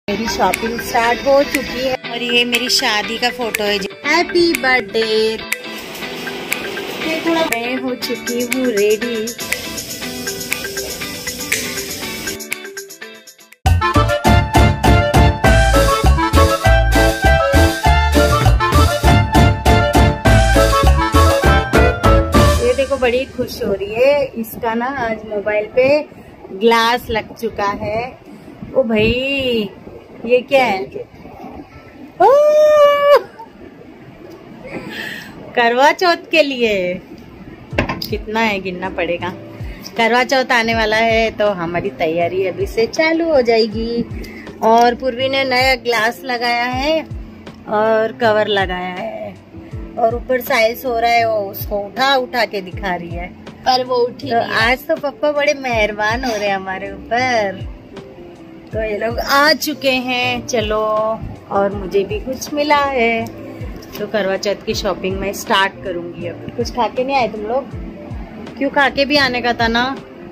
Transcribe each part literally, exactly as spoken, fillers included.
मेरी shopping start हो चुकी है और ये मेरी शादी का फोटो है। Happy birthday. थोड़ा मैं हो चुकी हूँ रेडी। ये देखो बड़ी खुश हो रही है। इसका ना आज मोबाइल पे ग्लास लग चुका है। ओ भाई ये क्या है? ओ करवा चौथ के लिए कितना है गिनना पड़ेगा। करवा चौथ आने वाला है तो हमारी तैयारी अभी से चालू हो जाएगी। और पूर्वी ने नया ग्लास लगाया है और कवर लगाया है और ऊपर साइज हो रहा है, वो उसको उठा उठा के दिखा रही है पर वो उठी तो आज तो पापा बड़े मेहरबान हो रहे हैं हमारे ऊपर। तो ये लोग आ चुके हैं। चलो और मुझे भी कुछ मिला है तो करवा चौथ की शॉपिंग मैं स्टार्ट करूंगी। अब कुछ खा के नहीं आए तुम लोग? क्यों, खा के भी आने का था ना।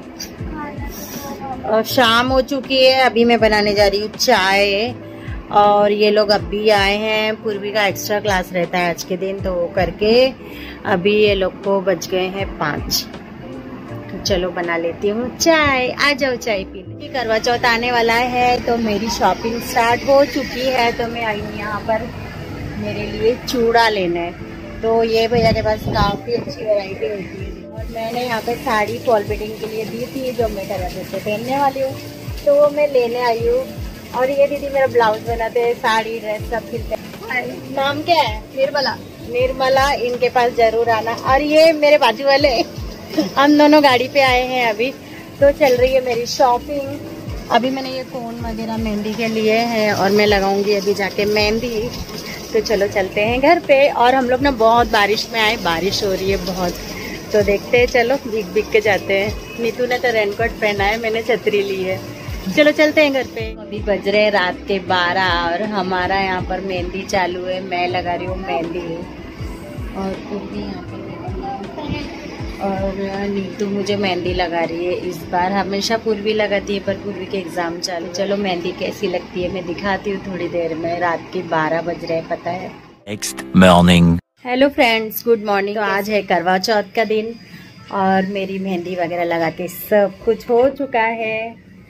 और शाम हो चुकी है, अभी मैं बनाने जा रही हूँ चाय। और ये लोग अभी आए हैं। पूर्वी का एक्स्ट्रा क्लास रहता है आज के दिन तो वो करके अभी ये लोग को बज गए हैं पाँच। तो चलो बना लेती हूँ चाय। आ जाओ चाय पीने। करवा चौथ आने वाला है तो मेरी शॉपिंग स्टार्ट हो चुकी है। तो मैं आई हूँ यहाँ पर मेरे लिए चूड़ा लेने। तो ये भैया के पास काफी अच्छी वैरायटी होती है और मैंने यहाँ पे साड़ी फॉल फिटिंग के लिए दी थी जो मैं करवा चौथ से पहनने वाली हूँ तो वो मैं लेने आई हूँ। और ये दीदी मेरा ब्लाउज बनाते हैं, साड़ी ड्रेस सब सिलते हैं। नाम क्या है? निर्मला। निर्मला, इनके पास जरूर आना। और ये मेरे बाजू वाले हम दोनों गाड़ी पे आए हैं अभी। तो चल रही है मेरी शॉपिंग। अभी मैंने ये कोन वगैरह मेहंदी के लिए है और मैं लगाऊंगी अभी जाके मेहंदी। तो चलो चलते हैं घर पे। और हम लोग ना बहुत बारिश में आए, बारिश हो रही है बहुत तो देखते हैं। चलो भीग भीग के जाते हैं। नीतू ने तो रेनकोट पहना है, मैंने छतरी ली है। चलो चलते हैं घर पे। अभी बज रहे हैं रात के बारह और हमारा यहाँ पर मेहंदी चालू है। मैं लगा रही हूँ मेहंदी और पूर्वी यहाँ पर और नीतू मुझे मेहंदी लगा रही है। इस बार हमेशा पूर्वी लगाती है पर पूर्वी के एग्जाम चालू। चलो मेहंदी कैसी लगती है मैं दिखाती हूँ थोड़ी देर में। रात के बारह बज रहे हैं पता है। Next morning. Hello friends, good morning. तो आज है करवा चौथ का दिन और मेरी मेहंदी वगैरह लगा के सब कुछ हो चुका है।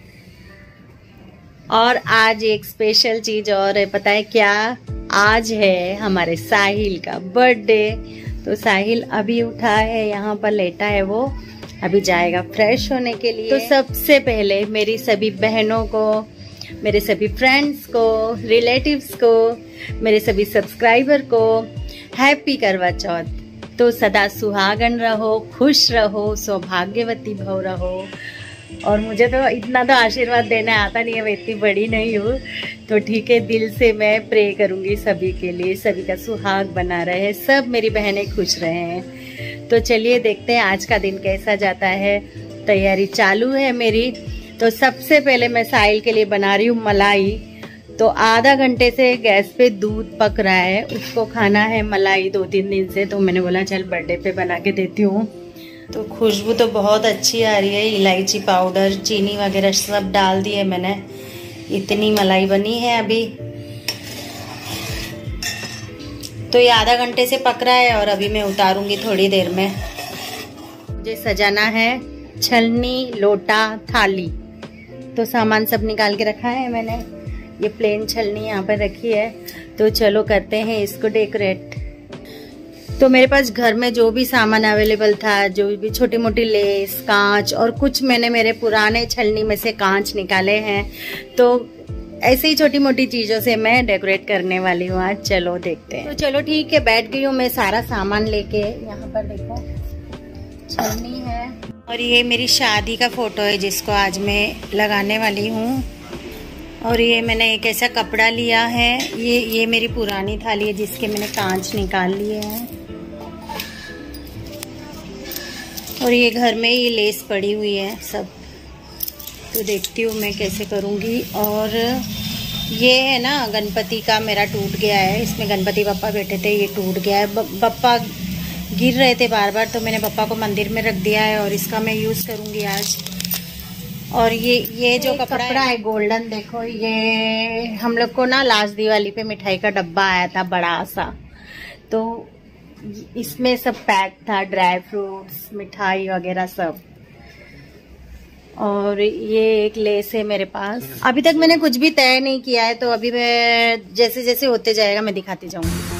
और आज एक स्पेशल चीज और है, पता है क्या? आज है हमारे साहिल का बर्थडे। तो साहिल अभी उठा है, यहाँ पर लेटा है, वो अभी जाएगा फ्रेश होने के लिए। तो सबसे पहले मेरी सभी बहनों को, मेरे सभी फ्रेंड्स को, रिलेटिव्स को, मेरे सभी सब्सक्राइबर को हैप्पी करवा चौथ। तो सदा सुहागन रहो, खुश रहो, सौभाग्यवती भव रहो। और मुझे तो इतना तो आशीर्वाद देना आता नहीं है, मैं इतनी बड़ी नहीं हूँ तो ठीक है, दिल से मैं प्रे करूँगी सभी के लिए, सभी का सुहाग बना रहे, सब मेरी बहनें खुश रहे। तो चलिए देखते हैं आज का दिन कैसा जाता है। तैयारी चालू है मेरी। तो सबसे पहले मैं साहिल के लिए बना रही हूँ मलाई। तो आधा घंटे से गैस पे दूध पक रहा है, उसको खाना है मलाई दो तीन दिन से। तो मैंने बोला चल बर्थडे पे बना के देती हूँ। तो खुशबू तो बहुत अच्छी आ रही है। इलायची पाउडर, चीनी वगैरह सब डाल दिए मैंने। इतनी मलाई बनी है अभी। तो ये आधा घंटे से पक रहा है और अभी मैं उतारूंगी थोड़ी देर में। मुझे सजाना है छलनी, लोटा, थाली। तो सामान सब निकाल के रखा है मैंने। ये प्लेन छलनी यहाँ पर रखी है। तो चलो करते हैं इसको डेकोरेट। तो मेरे पास घर में जो भी सामान अवेलेबल था, जो भी छोटी मोटी लेस, कांच और कुछ मैंने मेरे पुराने छलनी में से कांच निकाले हैं। तो ऐसे ही छोटी मोटी चीजों से मैं डेकोरेट करने वाली हूँ आज। चलो देखते हैं। तो चलो ठीक है, बैठ गई हूँ मैं सारा सामान लेके। यहाँ पर देखो छलनी है और ये मेरी शादी का फोटो है जिसको आज मैं लगाने वाली हूँ। और ये मैंने एक ऐसा कपड़ा लिया है। ये ये मेरी पुरानी थाली है जिसके मैंने कांच निकाल लिए हैं। और ये घर में ये लेस पड़ी हुई है सब। तो देखती हूँ मैं कैसे करूँगी। और ये है ना गणपति का मेरा टूट गया है, इसमें गणपति बप्पा बैठे थे, ये टूट गया है। बप्पा गिर रहे थे बार बार तो मैंने बप्पा को मंदिर में रख दिया है और इसका मैं यूज़ करूँगी आज। और ये ये जो कपड़ा, कपड़ा है गोल्डन, देखो ये हम लोग को ना लास्ट दिवाली पे मिठाई का डब्बा आया था बड़ा सा, तो इसमें सब पैक था, ड्राई फ्रूट्स, मिठाई वगैरह सब। और ये एक लेस है मेरे पास। अभी तक मैंने कुछ भी तय नहीं किया है, तो अभी मैं जैसे जैसे होते जाएगा मैं दिखाती जाऊंगी।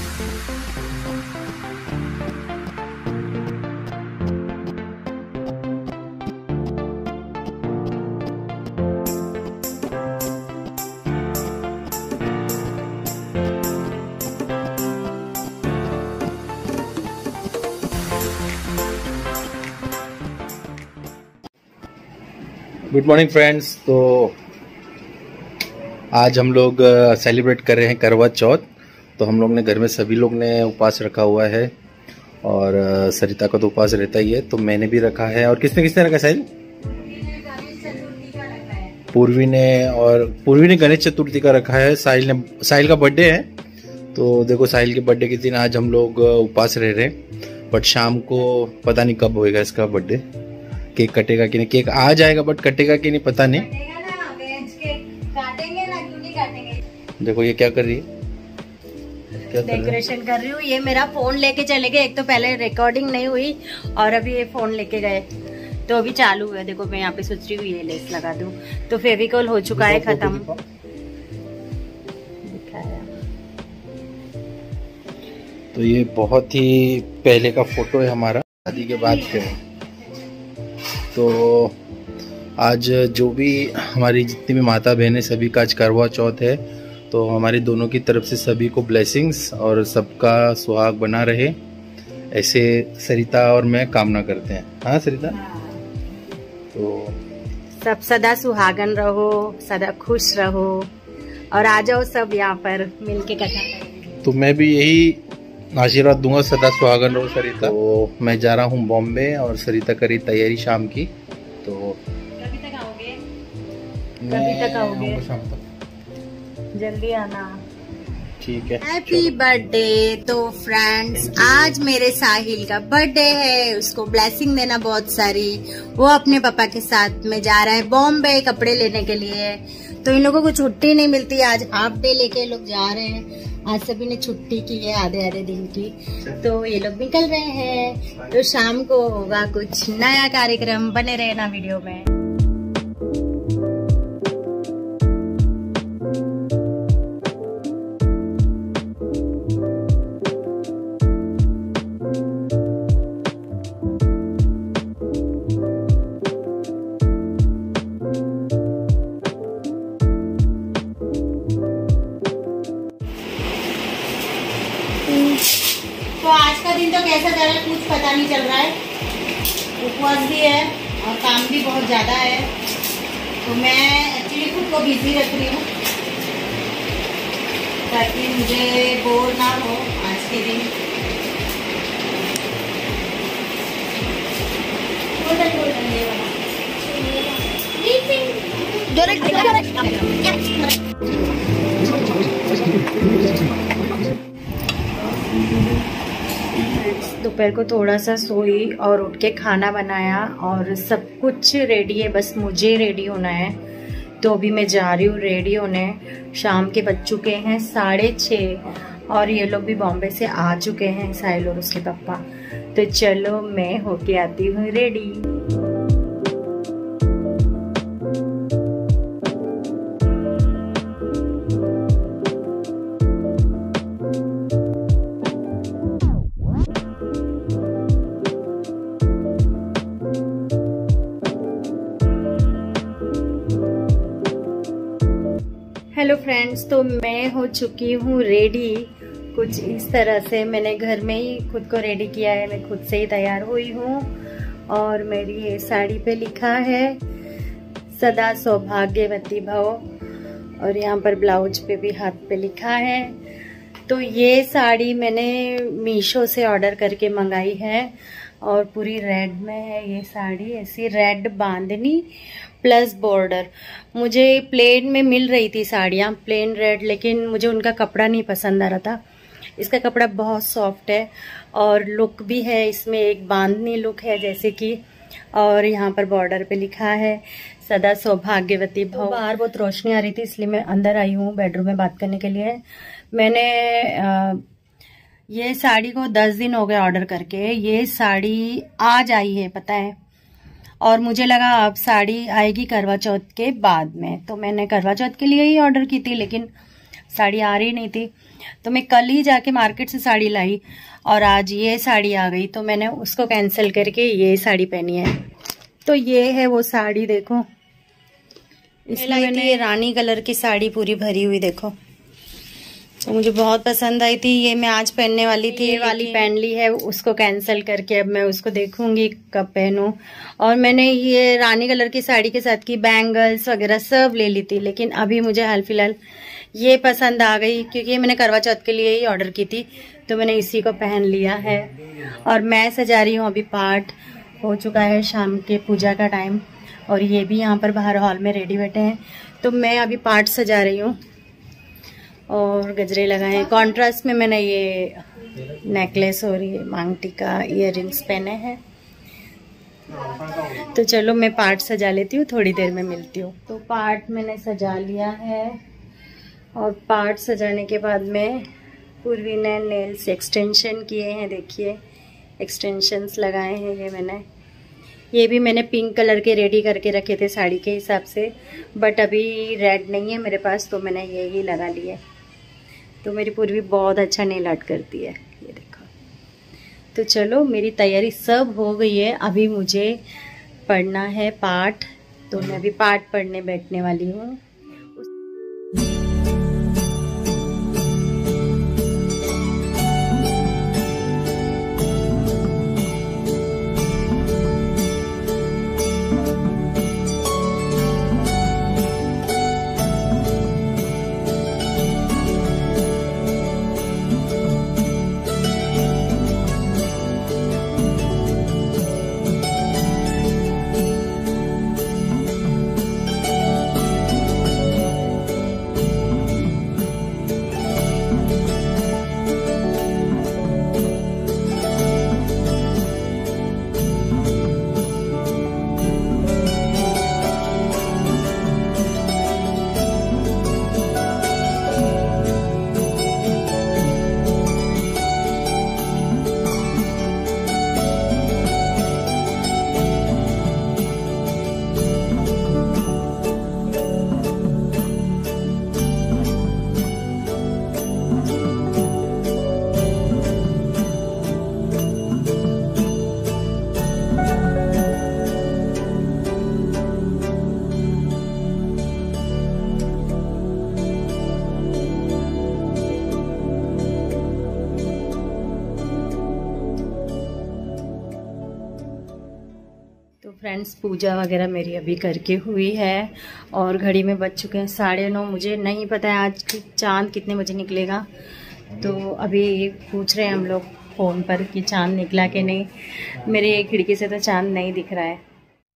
Good morning friends. तो आज हम लोग सेलिब्रेट कर रहे हैं करवा चौथ। तो हम लोग ने घर में सभी लोग ने उपवास रखा हुआ है और uh, सरिता का तो उपवास रहता ही है, तो मैंने भी रखा है। और किसने किसने रखा साहिल? पूर्वी ने, और पूर्वी ने गणेश चतुर्थी का रखा है। साहिल ने, साहिल का बर्थडे है, तो देखो साहिल के बर्थडे के दिन आज हम लोग उपवास रह रहे हैं। बट शाम को पता नहीं कब होएगा इसका बर्थडे, केक कटेगा कि नहीं। केक आ जाएगा बट कटेगा कि नहीं पता नहीं। काटेंगे ना, क्यों नहीं काटेंगे। देखो ये क्या कर रही है, क्या डेकोरेशन कर रही हूँ। ये मेरा फोन लेके चले गए, एक तो पहले रिकॉर्डिंग नहीं हुई और अभी ये फोन लेके गए, तो अभी चालू है। देखो मैं यहाँ पे सोच रही हूँ ये लेस लगा दूँ, तो फेविकॉल हो चुका है खत्म। तो ये बहुत ही पहले का फोटो है हमारा, शादी के बाद के। तो आज जो भी हमारी जितनी भी माता बहनें सभी का आज करवा चौथ है, तो हमारी दोनों की तरफ से सभी को ब्लेसिंग्स और सबका सुहाग बना रहे, ऐसे सरिता और मैं कामना करते हैं। हाँ सरिता, तो सब सदा सुहागन रहो, सदा खुश रहो और आ जाओ सब यहाँ पर मिलके कथा करेंगे। तो मैं भी यही आशीर्वाद दूंगा, सदा सुहागन रहो सरिता। तो मैं जा रहा हूँ बॉम्बे और सरिता करी तैयारी शाम की। तो कभी तक आओगे? कभी तक आओगे? शाम तक। जल्दी आना। ठीक है। Happy birthday. तो फ्रेंड्स आज मेरे साहिल का बर्थडे है, उसको ब्लेसिंग देना बहुत सारी। वो अपने पापा के साथ में जा रहा है बॉम्बे कपड़े लेने के लिए। तो इन लोगों को छुट्टी नहीं मिलती, आज हाफ डे लेके लोग जा रहे हैं। आज सभी ने छुट्टी की है आधे आधे दिन की, तो ये लोग निकल रहे हैं। तो शाम को होगा कुछ नया कार्यक्रम, बने रहना वीडियो में। तो आज का दिन तो कैसा जा रहा है कुछ पता नहीं चल रहा है। उपवास भी है और काम भी बहुत ज़्यादा है, तो मैं एक्चुअली खुद को बिजी रख रही हूँ ताकि मुझे बोर ना हो आज के दिन। दोपहर को थोड़ा सा सोई और उठ के खाना बनाया और सब कुछ रेडी है, बस मुझे रेडी होना है। तो अभी मैं जा रही हूँ रेडी होने। शाम के बज चुके हैं साढ़े छः और ये लोग भी बॉम्बे से आ चुके हैं, साहिल और उसके पापा। तो चलो मैं होके आती हूँ रेडी। हेलो फ्रेंड्स, तो मैं हो चुकी हूँ रेडी। कुछ इस तरह से मैंने घर में ही खुद को रेडी किया है, मैं खुद से ही तैयार हुई हूँ। और मेरी ये साड़ी पे लिखा है सदा सौभाग्यवती भव, और यहाँ पर ब्लाउज पे भी हाथ पे लिखा है। तो ये साड़ी मैंने मीशो से ऑर्डर करके मंगाई है और पूरी रेड में है ये साड़ी, ऐसी रेड बांधनी प्लस बॉर्डर। मुझे प्लेन में मिल रही थी साड़ियाँ प्लेन रेड, लेकिन मुझे उनका कपड़ा नहीं पसंद आ रहा था। इसका कपड़ा बहुत सॉफ्ट है और लुक भी है इसमें, एक बांधनी लुक है जैसे कि। और यहाँ पर बॉर्डर पे लिखा है सदा सौभाग्यवती भव। तो बाहर बहुत रोशनी आ रही थी इसलिए मैं अंदर आई हूँ बेडरूम में बात करने के लिए। मैंने आ, ये साड़ी को दस दिन हो गए ऑर्डर करके, ये साड़ी आज आई है पता है, और मुझे लगा अब साड़ी आएगी करवा चौथ के बाद में, तो मैंने करवा चौथ के लिए ही ऑर्डर की थी लेकिन साड़ी आ रही नहीं थी। तो मैं कल ही जाके मार्केट से साड़ी लाई और आज ये साड़ी आ गई, तो मैंने उसको कैंसिल करके ये साड़ी पहनी है। तो ये है वो साड़ी, देखो इसमें मैंने ये रानी कलर की साड़ी पूरी भरी हुई देखो, तो मुझे बहुत पसंद आई थी। ये मैं आज पहनने वाली थी, ये वाली पहन ली है, उसको कैंसिल करके अब मैं उसको देखूंगी कब पहनूं। और मैंने ये रानी कलर की साड़ी के साथ की बैंगल्स वगैरह सब ले ली थी, लेकिन अभी मुझे हाल फिलहाल ये पसंद आ गई क्योंकि मैंने करवा चौथ के लिए ही ऑर्डर की थी, तो मैंने इसी को पहन लिया है। और मैं सजा रही हूँ, अभी पाठ हो चुका है, शाम के पूजा का टाइम, और ये भी यहाँ पर बाहर हॉल में रेडी बैठे हैं, तो मैं अभी पाठ सजा रही हूँ और गजरे लगाए हैं। कॉन्ट्रास्ट में मैंने ये नेकलेस और ये मांग टीका इयर रिंग्स पहने हैं। तो चलो मैं पार्ट सजा लेती हूँ, थोड़ी देर में मिलती हूँ। तो पार्ट मैंने सजा लिया है और पार्ट सजाने के बाद में पूर्वी ने नेल्स एक्सटेंशन किए हैं, देखिए एक्सटेंशंस लगाए हैं ये मैंने। ये भी मैंने पिंक कलर के रेडी करके रखे थे साड़ी के हिसाब से, बट अभी रेड नहीं है मेरे पास, तो मैंने ये ही लगा लिए। तो मेरी पूर्वी बहुत अच्छा नेल आर्ट करती है, ये देखो। तो चलो मेरी तैयारी सब हो गई है, अभी मुझे पढ़ना है पाठ, तो मैं अभी पाठ पढ़ने बैठने वाली हूँ। फ्रेंड्स पूजा वगैरह मेरी अभी करके हुई है और घड़ी में बज चुके हैं साढ़े नौ। मुझे नहीं पता है आज चांद कितने बजे निकलेगा, तो अभी पूछ रहे हैं हम लोग फ़ोन पर कि चांद निकला कि नहीं। मेरे खिड़की से तो चांद नहीं दिख रहा है।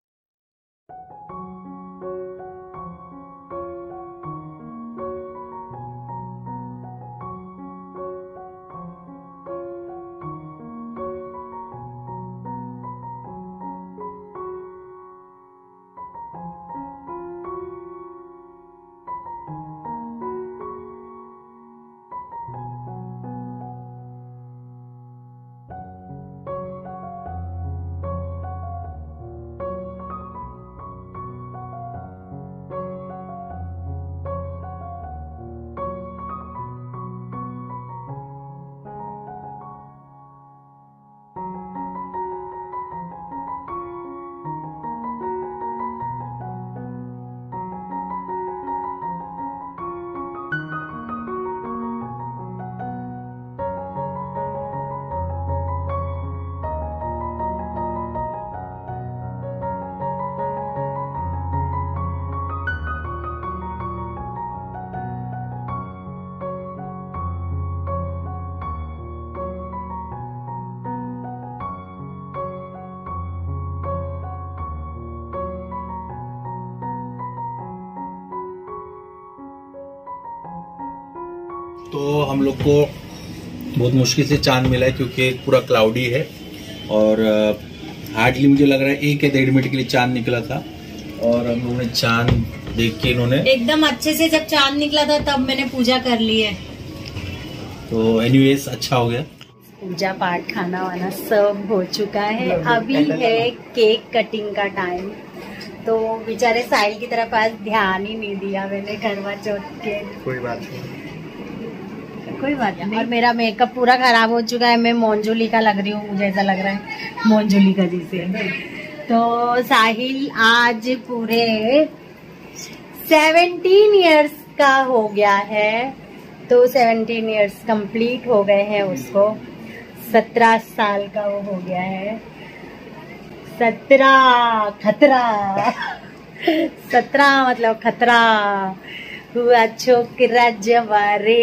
तो हम लोग को बहुत मुश्किल से चांद मिला है क्योंकि पूरा क्लाउडी है और हार्डली मुझे लग रहा है एक या डेढ़ मिनट के लिए चांद निकला था और हम लोगों ने चांद देख के इन्होंने एकदम अच्छे से, जब चांद निकला था तब मैंने पूजा कर ली है। तो एनीवेज अच्छा हो गया। पूजा पाठ खाना वाना सब हो चुका है। अभी है केक कटिंग का टाइम। तो बेचारे साहिल की तरफ आज ध्यान ही नहीं दिया मैंने करवा चौथ के। कोई बात नहीं, कोई बात नहीं। और मेरा मेकअप पूरा खराब हो चुका है। मैं मोंजुली का लग रही हूँ, मुझे ऐसा लग रहा है मोंजुली का जैसे। तो साहिल आज पूरे सेवनटीन इयर्स का हो गया है। तो सेवनटीन इयर्स कंप्लीट हो गए हैं उसको। सत्रह साल का वो हो गया है। सत्रह खतरा सत्रह मतलब खतरा हुआ छोकरा जवारे।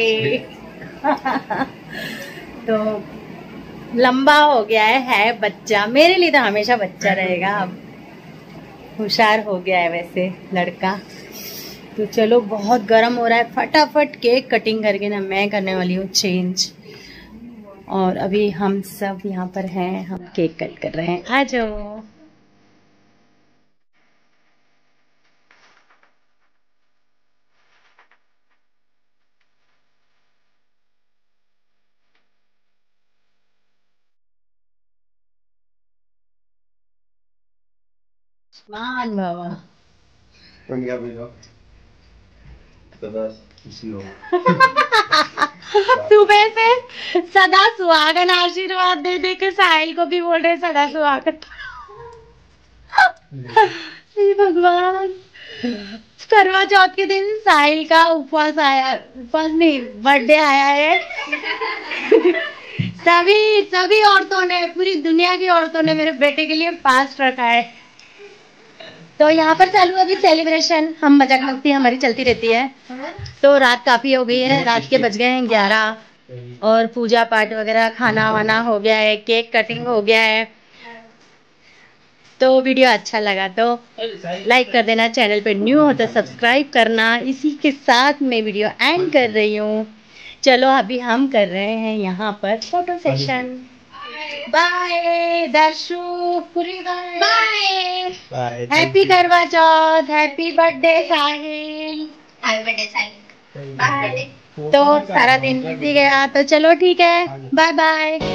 तो लंबा हो गया है, है बच्चा। मेरे लिए तो हमेशा बच्चा रहेगा। अब होशियार हो गया है वैसे लड़का। तो चलो, बहुत गर्म हो रहा है। फटाफट केक कटिंग करके ना मैं करने वाली हूँ चेंज। और अभी हम सब यहाँ पर हैं, हम केक कट कर रहे हैं। आ जाओ। मान बाबा सुबह से सदा सुहागन आशीर्वाद दे दे के साहिल को भी बोल रहे सदा सुहागन। भगवान, करवा चौथ के दिन साहिल का उपवास आया, उपवास नहीं बर्थडे आया है। सभी सभी औरतों ने, पूरी दुनिया की औरतों ने मेरे बेटे के लिए फास्ट रखा है। तो यहाँ पर चालू अभी सेलिब्रेशन, हम मजाक मस्ती हमारी चलती रहती है। तो रात काफी हो गई है, रात के बज गए हैं ग्यारह। और पूजा पाठ वगैरह खाना वाना हो गया है, केक कटिंग हो गया है। तो वीडियो अच्छा लगा तो लाइक कर देना, चैनल पे न्यू हो तो सब्सक्राइब करना। इसी के साथ मैं वीडियो एंड कर रही हूँ। चलो, अभी हम कर रहे हैं यहाँ पर फोटो सेशन। बाय दर्शु, पूरी bye. Happy Karva Chauth, happy birthday Sahil. Happy birthday Sahil. Bye. तो सारा दिन बीत गया, तो चलो ठीक है, बाय बाय।